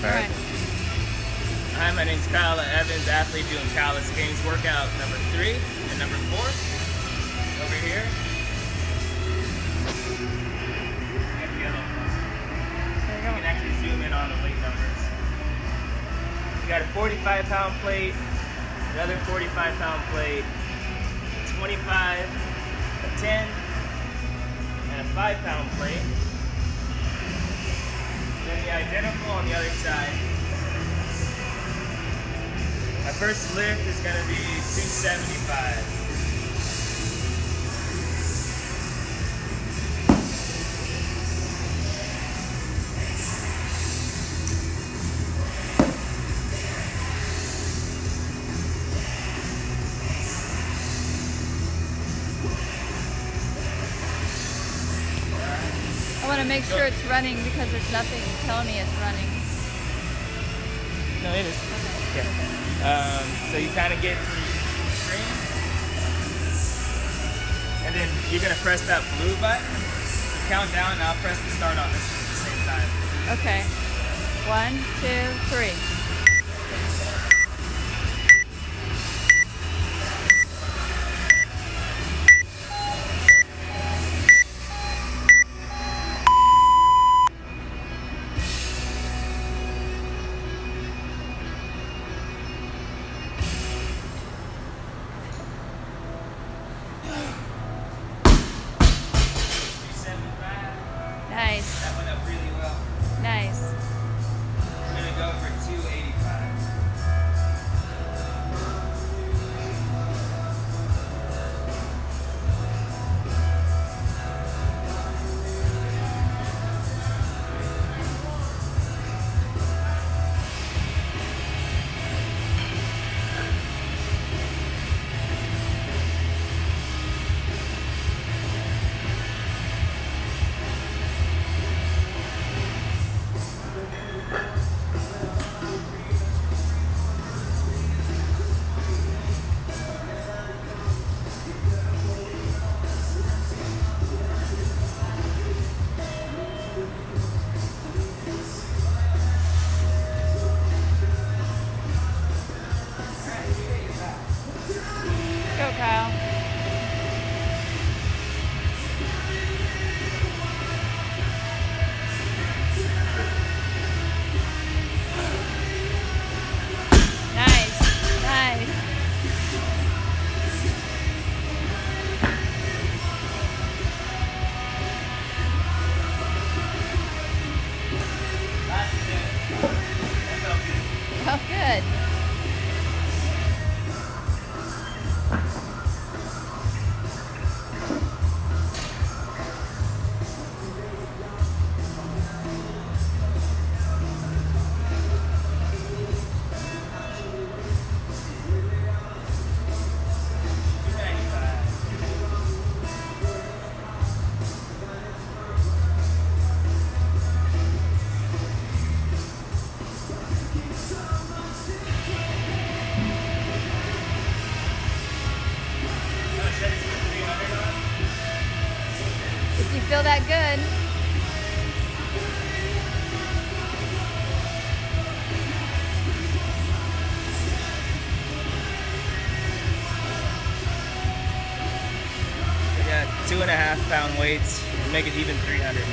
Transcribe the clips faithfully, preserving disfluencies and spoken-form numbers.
right. Hi, my name's Kyle Evans, athlete doing Callus Games workout number three and number four. Over here. You can actually zoom in on the weight numbers. You got a forty-five pound plate, another forty-five pound plate, twenty-five, a ten, and a five pound plate. Then the identical on the other side. My first lift is going to be two seventy-five. I want to make sure it's running because there's nothing telling me it's running. No, it is. Okay. Yeah. Um, so you kind of get to the screen, and then you're going to press that blue button, count down, and I'll press the start on this at the same time. Okay. One, two, three. Nice. That went up really well. Nice. I'm going to go for two eighty-five. Go, Kyle. Nice. Nice. Last two. That felt good. Oh, good. If you feel that good. We got two and a half pound weights. Make it even three hundred.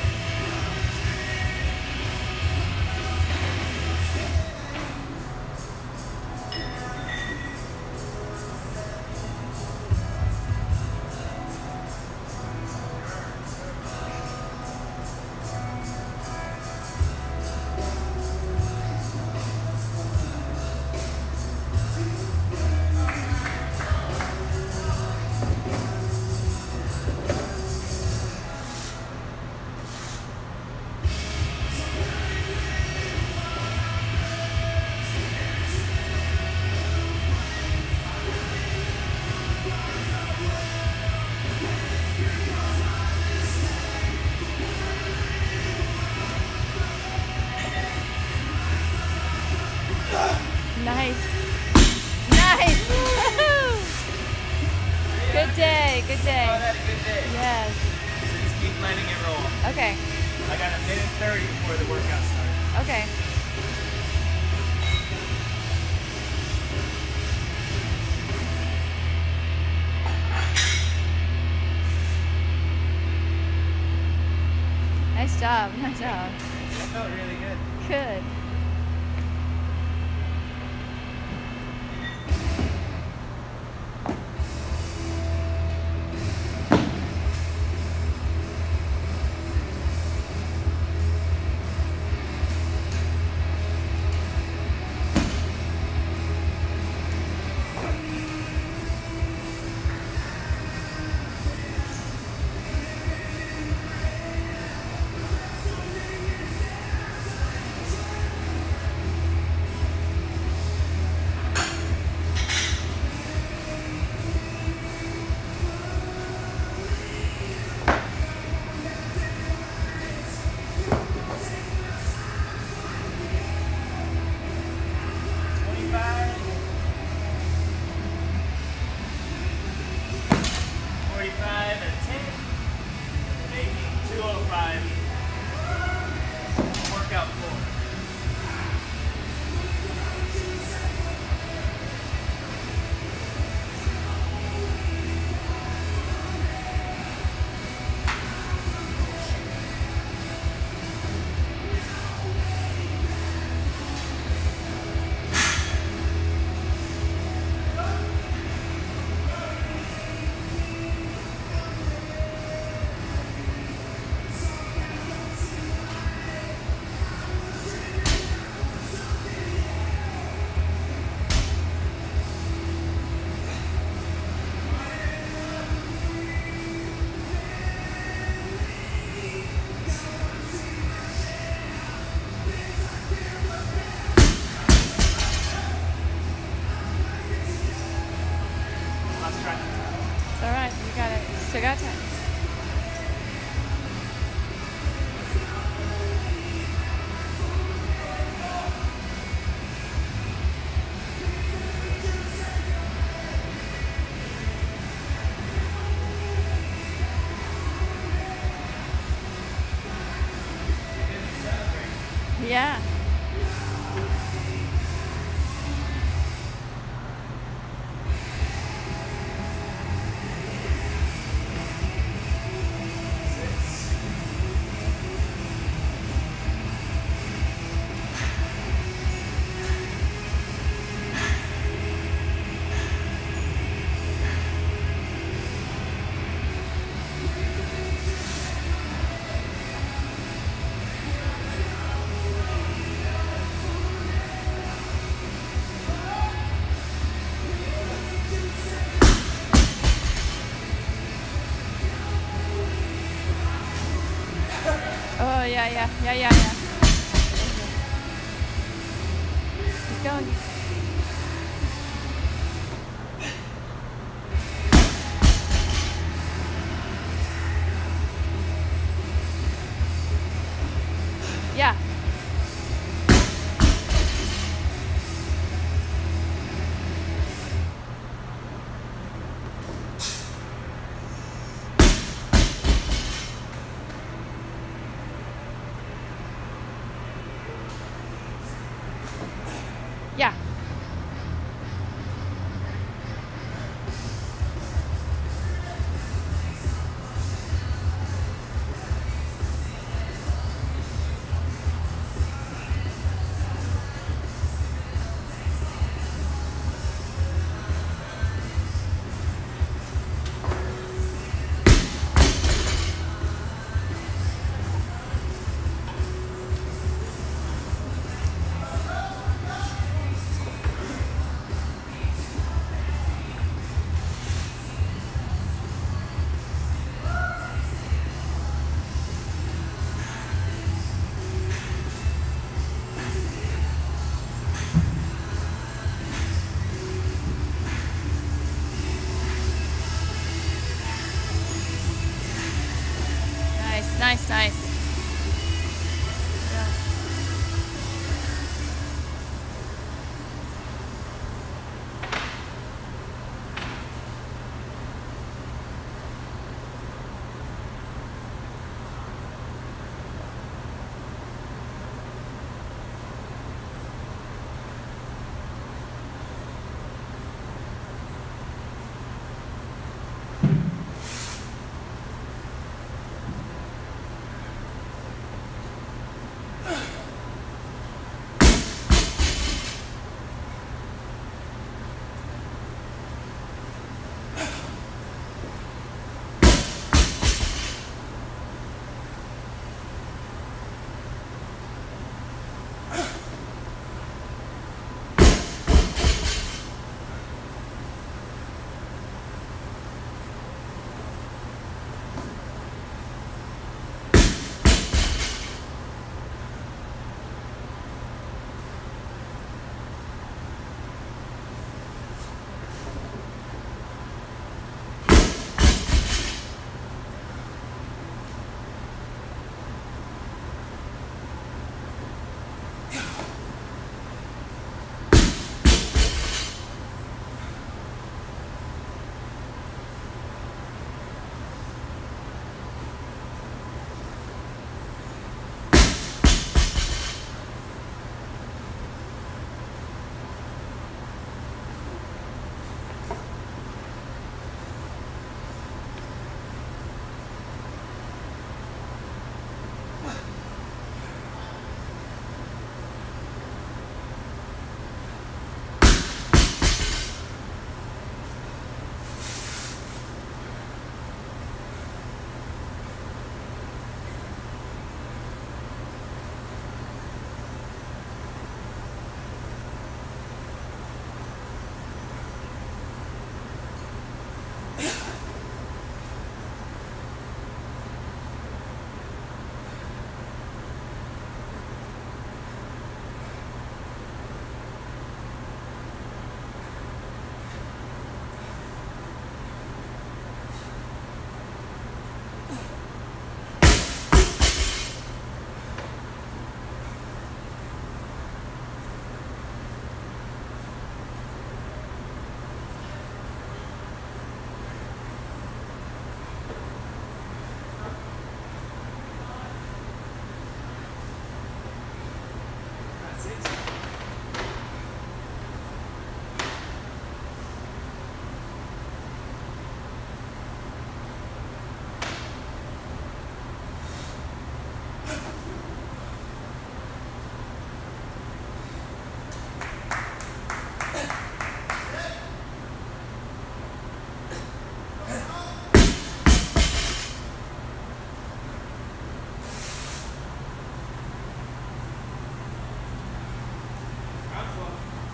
Nice. Nice. Good day. Good day. Oh, that's a good day. Yes. So just keep letting it roll. Okay. I got a minute thirty before the workout starts. Okay. job. Nice job. That felt really good. Good. Workout floor. It's all right. You got it. Still got time. Yeah. Oh, yeah, yeah, yeah, yeah, yeah. Keep going. Yeah. Yeah.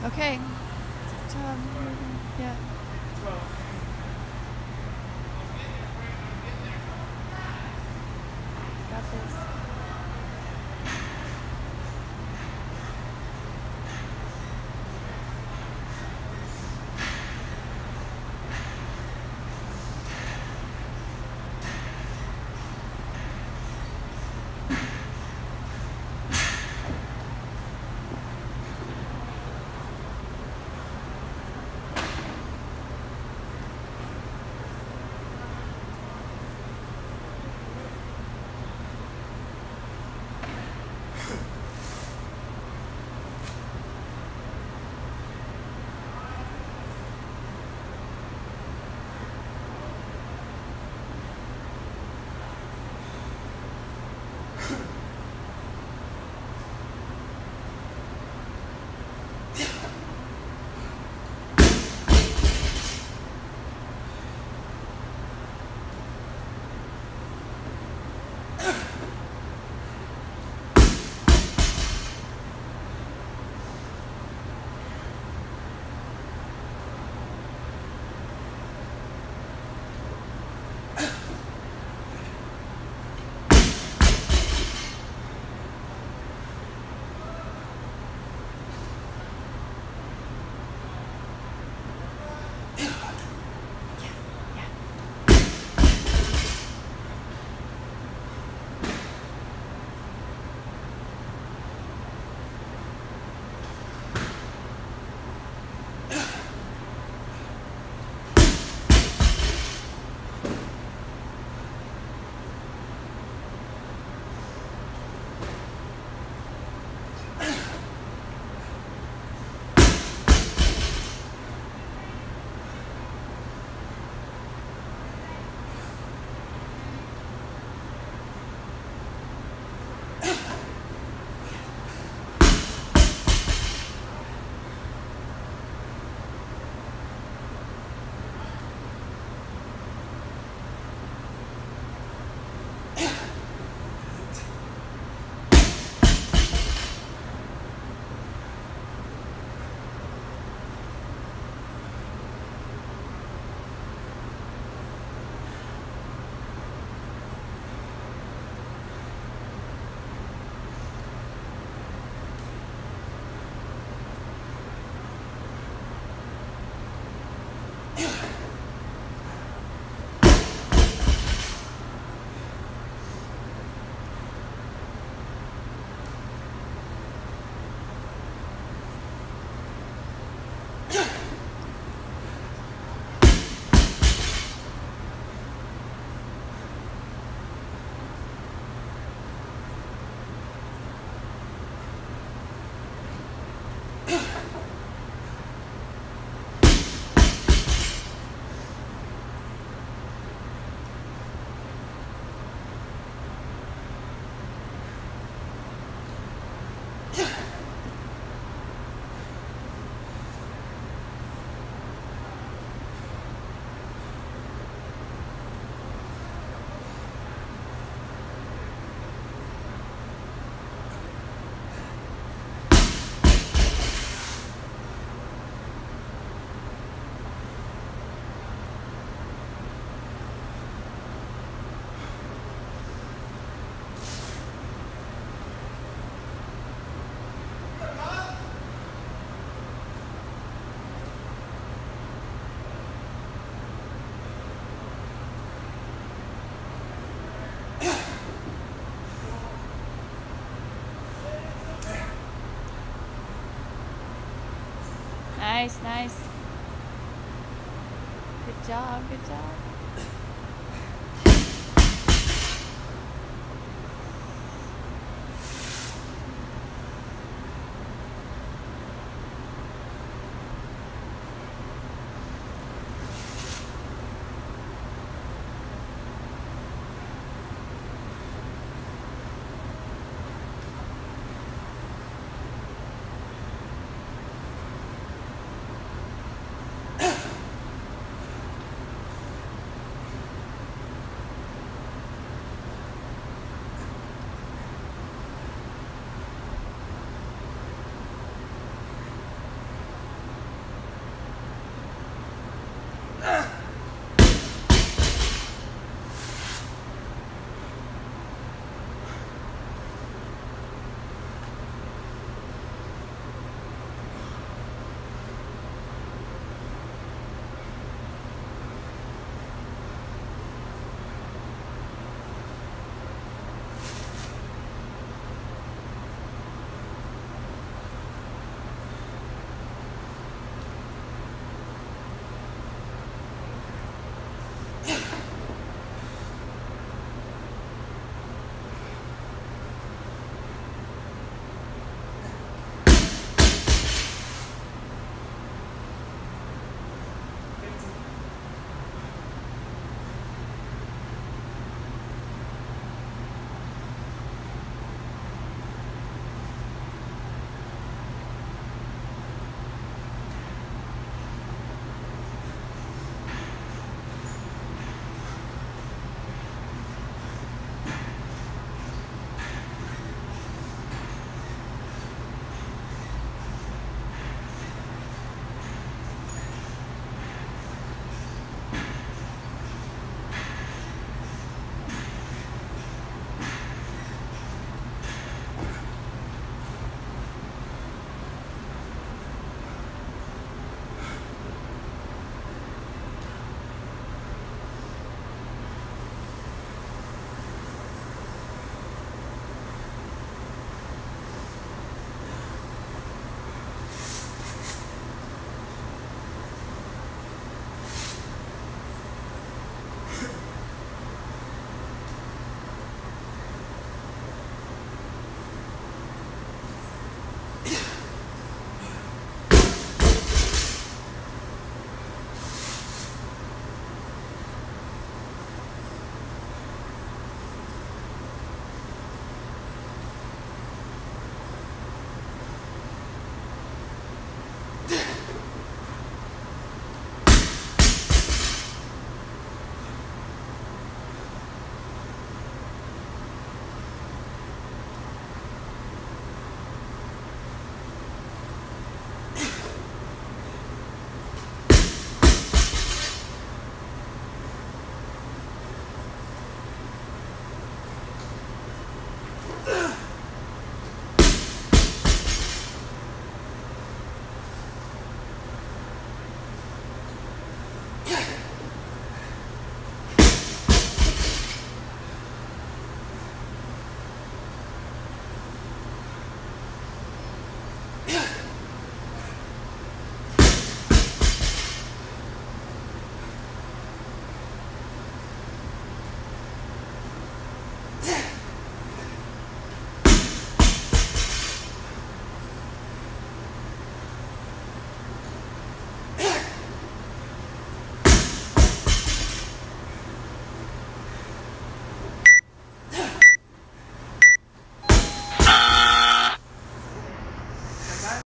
Okay. Good job. Yeah. Got this. Nice, nice. Good job, good job.